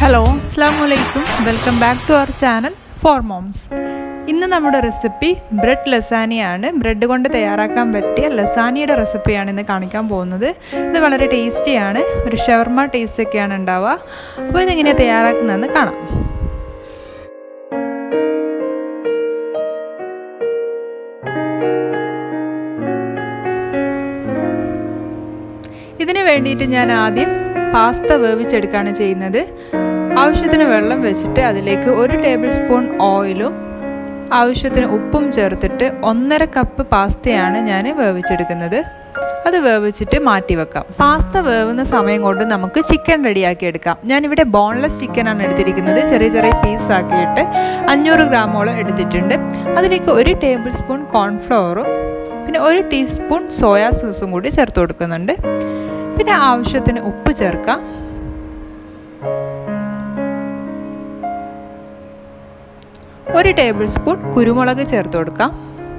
Hello, Assalamu alaikum. Welcome back to our channel for moms. ഇന്ന് നമ്മുടെ recipe bread ലസാനിയാണ്. Bread കൊണ്ട് തയ്യാറാക്കാൻ പറ്റിയ ലസാനിയുടെ റെസിപ്പിയാണ് ഇന്ന് കാണിക്കാൻ പോകുന്നത്. ഇത് വളരെ ടേസ്റ്റിയാണ്. ഒരു ഷവർമ ടേസ്റ്റ് ഒക്കെയാണ് ഉണ്ടാവുക. അപ്പോൾ ഇതെങ്ങനെ തയ്യാറാക്കുന്നതെന്ന് കാണാം. ഇതിന് വേണ്ടിയിട്ട് ഞാൻ ആദ്യം പാസ്ത വേവിച്ചെടുക്കുകയാണ് ചെയ്യുന്നത്. ആവശ്യത്തിന് വെള്ളം വെച്ചിട്ട് അതിലേക്ക് 1 ടേബിൾ സ്പൂൺ ഓയിലും ആവശ്യത്തിന് ഉപ്പും ചേർത്തിട്ട് 1.5 കപ്പ് പാസ്തയാണ് ഞാൻ വേവിച്ചെടുക്കുന്നത്. അത് വേവിച്ചിട്ട് മാറ്റി വെക്കാം. പാസ്ത വേവുന്ന സമയം കൊണ്ട് നമുക്ക് ചിക്കൻ റെഡിയാക്കി എടുക്കാം. ഞാനിവിടെ ബോൺലെസ് ചിക്കനാണ് എടുത്തിരിക്കുന്നത്. ചെറിയ ചെറിയ പീസാക്കിയിട്ട് 500 ഗ്രാമോളം എടുത്തിട്ടുണ്ട്. അതിലേക്ക് 1 ടേബിൾ സ്പൂൺ കോൺഫ്ലവറും പിന്നെ 1 ടീസ്പൂൺ സോയാ സോസും കൂടി ചേർത്ത് കൊടുക്കുന്നുണ്ട്. പിന്നെ ആവശ്യത്തിന് ഉപ്പ് ചേർക്കാം. ഒരു ടേബിൾ സ്പൂൺ കുരുമുളക് ചേർത്ത് കൊടുക്കാം.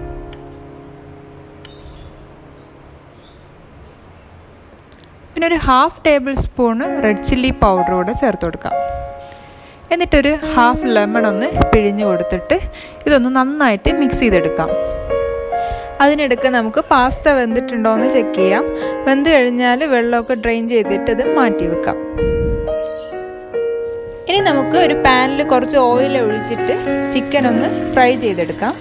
പിന്നെ ഒരു 1/2 tablespoon red chilli powder കൂടെ ചേർത്ത് കൊടുക്കാം. എന്നിട്ടൊരു 1/2 ലെമൺ ഒന്ന് പിഴിഞ്ഞു കൊടുത്തിട്ട് ഇതൊന്ന് നന്നായിട്ട് മിക്സ് ചെയ്തെടുക്കാം. അതിനിടയ്ക്ക് നമുക്ക് പാസ്ത വെന്തിട്ടുണ്ടോ എന്ന് ചെക്ക് ചെയ്യാം. വെന്ത് കഴിഞ്ഞാൽ വെള്ളമൊക്കെ ഡ്രെയിൻ ചെയ്തിട്ട് ഇത് മാറ്റി വെക്കാം. ഇനി നമുക്ക് ഒരു പാനിൽ കുറച്ച് ഓയിൽ ഒഴിച്ചിട്ട് ചിക്കൻ ഒന്ന് ഫ്രൈ ചെയ്തെടുക്കാം.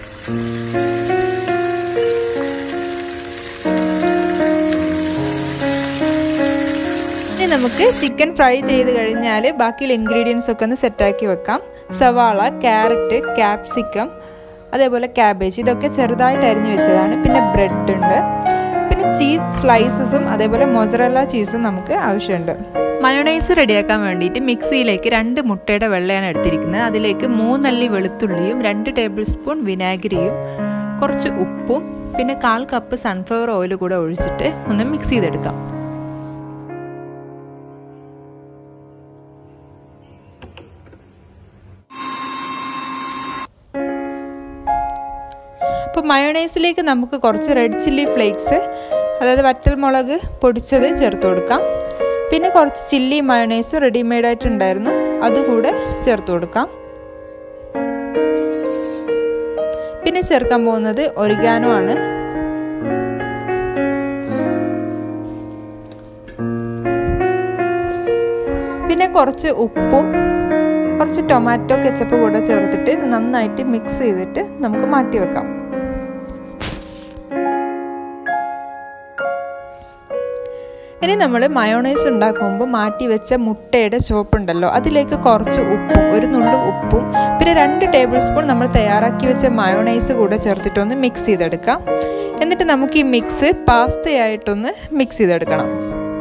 ഇനി നമുക്ക് ചിക്കൻ ഫ്രൈ ചെയ്ത് കഴിഞ്ഞാൽ ബാക്കിയുള്ള ഇൻഗ്രീഡിയൻസ് ഒക്കെ ഒന്ന് സെറ്റാക്കി വെക്കാം. സവാള, ക്യാരറ്റ്, ക്യാപ്സിക്കം, അതേപോലെ ക്യാബേജ്, ഇതൊക്കെ ചെറുതായിട്ട് അരിഞ്ഞു വെച്ചതാണ്. പിന്നെ ബ്രെഡ് ഉണ്ട്. പിന്നെ ചീസ് സ്ലൈസസും അതേപോലെ മൊസറല്ല ചീസും നമുക്ക് ആവശ്യമുണ്ട്. മയോണൈസ് റെഡിയാക്കാൻ വേണ്ടിയിട്ട് മിക്സിയിലേക്ക് 2 മുട്ടയുടെ വെള്ളയാണ് എടുത്തിരിക്കുന്നത്. അതിലേക്ക് 3 അല്ലി വെളുത്തുള്ളിയും 2 ടേബിൾ സ്പൂൺ വിനാഗിരിയും കുറച്ച് ഉപ്പും പിന്നെ 1/4 കപ്പ് സൺഫ്ലവർ ഓയിൽ കൂടെ ഒഴിച്ചിട്ട് ഒന്ന് മിക്സ് ചെയ്തെടുക്കാം. അപ്പോൾ മയോണൈസിലേക്ക് നമുക്ക് കുറച്ച് റെഡ് ചില്ലി ഫ്ലേക്സ്, അതായത് വറ്റൽമുളക് പൊടിച്ചത് ചേർത്ത് കൊടുക്കാം. പിന്നെ കുറച്ച് ചില്ലി മയോണൈസ് റെഡിമെയ്ഡായിട്ടുണ്ടായിരുന്നു, അതുകൂടെ ചേർത്ത് കൊടുക്കാം. പിന്നെ ചേർക്കാൻ പോകുന്നത് ഒറിഗാനോ ആണ്. പിന്നെ കുറച്ച് ഉപ്പും കുറച്ച് ടൊമാറ്റോ കെച്ചപ്പ് കൂടെ ചേർത്തിട്ട് നന്നായിട്ട് മിക്സ് ചെയ്തിട്ട് നമുക്ക് മാറ്റി വെക്കാം. ഇനി നമ്മൾ മയോണൈസ് ഉണ്ടാക്കുമ്പോൾ മാറ്റി വെച്ച മുട്ടയുടെ ചോപ്പുണ്ടല്ലോ, അതിലേക്ക് കുറച്ച് ഉപ്പും 1 നുള്ളു ഉപ്പും പിന്നെ 2 ടേബിൾ സ്പൂൺ നമ്മൾ തയ്യാറാക്കി വെച്ച മയോണൈസ് കൂടെ ചേർത്തിട്ടൊന്ന് മിക്സ് ചെയ്തെടുക്കാം. എന്നിട്ട് നമുക്ക് ഈ മിക്സ് പാസ്തയായിട്ടൊന്ന് മിക്സ് ചെയ്തെടുക്കണം.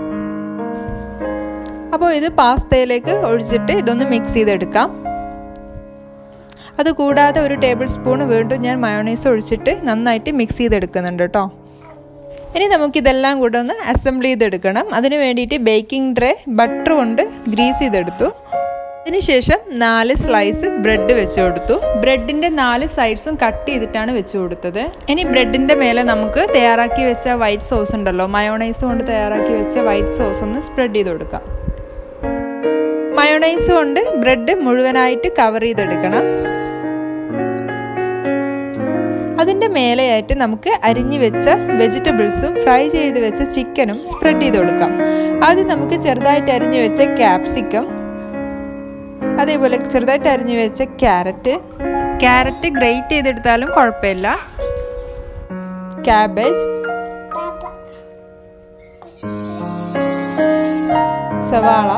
അപ്പോൾ ഇത് പാസ്തയിലേക്ക് ഒഴിച്ചിട്ട് ഇതൊന്ന് മിക്സ് ചെയ്തെടുക്കാം. അതുകൂടാതെ 1 ടേബിൾ സ്പൂൺ വീണ്ടും ഞാൻ മയോണൈസ് ഒഴിച്ചിട്ട് നന്നായിട്ട് മിക്സ് ചെയ്തെടുക്കുന്നുണ്ട് കേട്ടോ. ഇനി നമുക്കിതെല്ലാം കൂടെ ഒന്ന് അസംബിൾ ചെയ്തെടുക്കണം. അതിന് വേണ്ടിയിട്ട് ബേക്കിംഗ് ട്രേ ബട്ടർ കൊണ്ട് ഗ്രീസ് ചെയ്തെടുത്തു. അതിനുശേഷം 4 സ്ലൈസ് ബ്രെഡ് വെച്ച് കൊടുത്തു. ബ്രെഡിൻ്റെ 4 സൈഡ്സും കട്ട് ചെയ്തിട്ടാണ് വെച്ച് കൊടുത്തത്. ഇനി ബ്രെഡിൻ്റെ മേലെ നമുക്ക് തയ്യാറാക്കി വെച്ച വൈറ്റ് സോസ് ഉണ്ടല്ലോ, മയോണൈസ് കൊണ്ട് തയ്യാറാക്കി വെച്ച വൈറ്റ് സോസ് ഒന്ന് സ്പ്രെഡ് ചെയ്ത് കൊടുക്കാം. മയോണൈസ് കൊണ്ട് ബ്രെഡ് മുഴുവനായിട്ട് കവർ ചെയ്തെടുക്കണം. അതിൻ്റെ മേലെയായിട്ട് നമുക്ക് അരിഞ്ഞു വെച്ച വെജിറ്റബിൾസും ഫ്രൈ ചെയ്ത് വെച്ച ചിക്കനും സ്പ്രെഡ് ചെയ്ത് കൊടുക്കാം. ആദ്യം നമുക്ക് ചെറുതായിട്ട് അരിഞ്ഞു വെച്ച ക്യാപ്സിക്കം, അതേപോലെ ചെറുതായിട്ട് അരിഞ്ഞു വെച്ച ക്യാരറ്റ് ഗ്രേറ്റ് ചെയ്തെടുത്താലും കുഴപ്പമില്ല, ക്യാബേജ്, സവാള,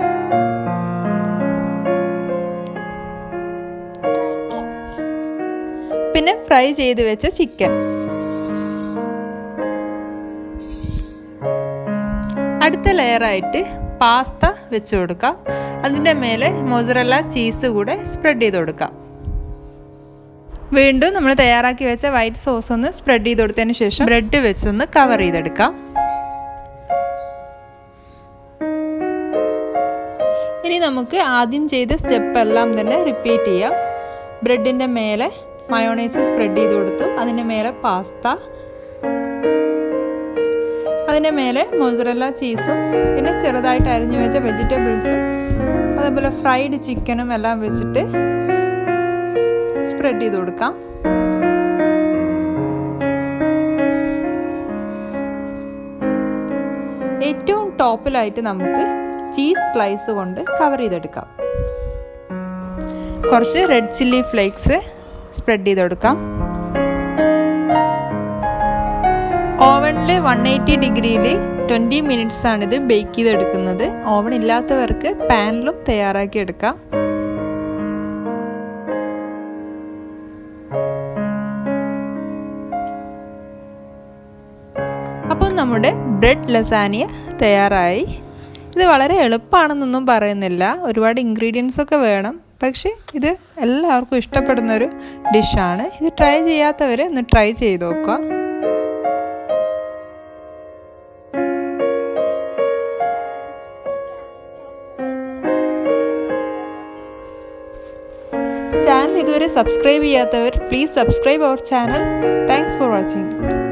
പിന്നെ ഫ്രൈ ചെയ്ത് വെച്ച ചിക്കൻ. അടുത്ത ലെയറായിട്ട് പാസ്ത വെച്ച് കൊടുക്കാം. അതിൻ്റെ മേലെ മൊസറല്ല ചീസ് കൂടെ സ്പ്രെഡ് ചെയ്ത് കൊടുക്കാം. വീണ്ടും നമ്മൾ തയ്യാറാക്കി വെച്ച വൈറ്റ് സോസ് ഒന്ന് സ്പ്രെഡ് ചെയ്ത് കൊടുത്തതിന് ശേഷം ബ്രെഡ് വെച്ചൊന്ന് കവർ ചെയ്തെടുക്കാം. ഇനി നമുക്ക് ആദ്യം ചെയ്ത സ്റ്റെപ്പ് എല്ലാം തന്നെ റിപ്പീറ്റ് ചെയ്യാം. ബ്രെഡിൻ്റെ മേലെ മയോണൈസ് സ്പ്രെഡ് ചെയ്ത് കൊടുത്തു. അതിൻ്റെ മേലെ പാസ്ത, അതിൻ്റെ മേലെ മൊസറല്ല ചീസും പിന്നെ ചെറുതായിട്ട് അരിഞ്ഞു വെച്ച വെജിറ്റബിൾസും അതുപോലെ ഫ്രൈഡ് ചിക്കനും എല്ലാം വെച്ചിട്ട് സ്പ്രെഡ് ചെയ്ത് കൊടുക്കാം. ഏറ്റവും ടോപ്പിലായിട്ട് നമുക്ക് ചീസ് സ്ലൈസ് കൊണ്ട് കവർ ചെയ്തെടുക്കാം. കുറച്ച് റെഡ് ചില്ലി ഫ്ലേക്സ് സ്പ്രെഡ് ചെയ്ത് കൊടുക്കാം. ഓവനിൽ 180 ഡിഗ്രിയിൽ 20 മിനിറ്റ്സ് ആണിത് ബേക്ക് ചെയ്തെടുക്കുന്നത്. ഓവൻ ഇല്ലാത്തവർക്ക് പാനിലും തയ്യാറാക്കി എടുക്കാം. അപ്പോൾ നമ്മുടെ ബ്രെഡ് ലസാനിയ തയ്യാറായി. ഇത് വളരെ എളുപ്പമാണെന്നൊന്നും പറയുന്നില്ല, ഒരുപാട് ഇൻഗ്രീഡിയൻസ് ഒക്കെ വേണം. പക്ഷേ ഇത് എല്ലാവർക്കും ഇഷ്ടപ്പെടുന്നൊരു ഡിഷാണ്. ഇത് ട്രൈ ചെയ്യാത്തവർ ഒന്ന് ട്രൈ ചെയ്ത് നോക്കുക. ചാനൽ ഇതുവരെ സബ്സ്ക്രൈബ് ചെയ്യാത്തവർ please subscribe our channel. Thanks for watching.